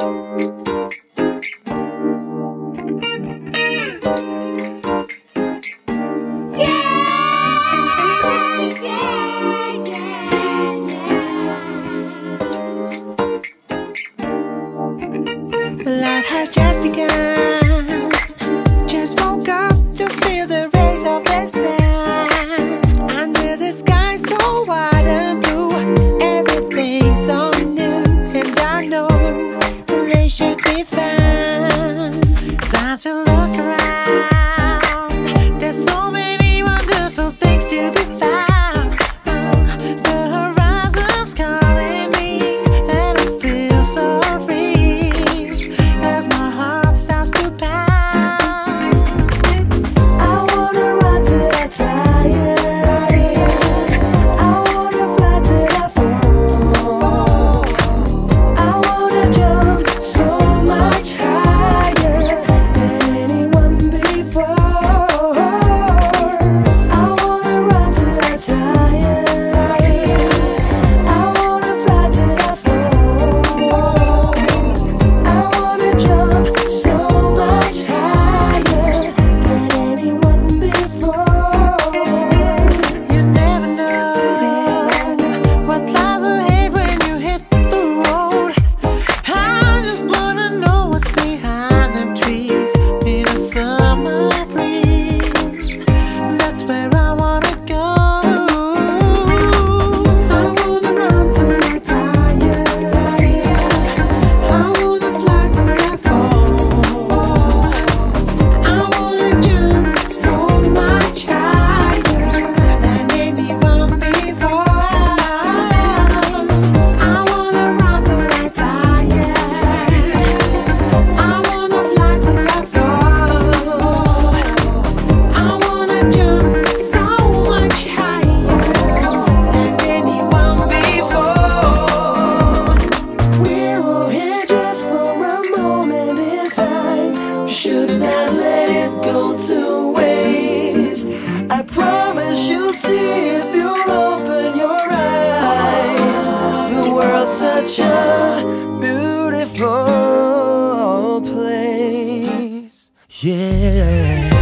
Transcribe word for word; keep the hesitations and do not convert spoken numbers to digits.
Life has just begun. Just woke up to feel the rays of the sun. Under the sky so wide and blue, everything's so new, and I know they should be found. Time to look around. There's so many wonderful things to be found. The horizon's calling me, and I feel so free as my heart starts to pound. I wanna run to the tire. I wanna fly to the fall. I wanna jump so much higher than anyone before. I wanna run to the tire. I wanna fly to the fall. I wanna jump so much higher than anyone before. You never know what lies ahead when you hit the road. I just wanna know what's behind them trees in a summer breeze. That's where I wanna go. I wanna run to the tire. I wanna fly to the fall. I wanna jump so much higher than anyone before. I wanna run to the tire. I wanna fly to the fall. I wanna jump so much higher than anyone before. We're all here just for a moment in time. Should not let it go to waste. I promise you'll see if you'll open your eyes. The world's such a beautiful place. Yeah.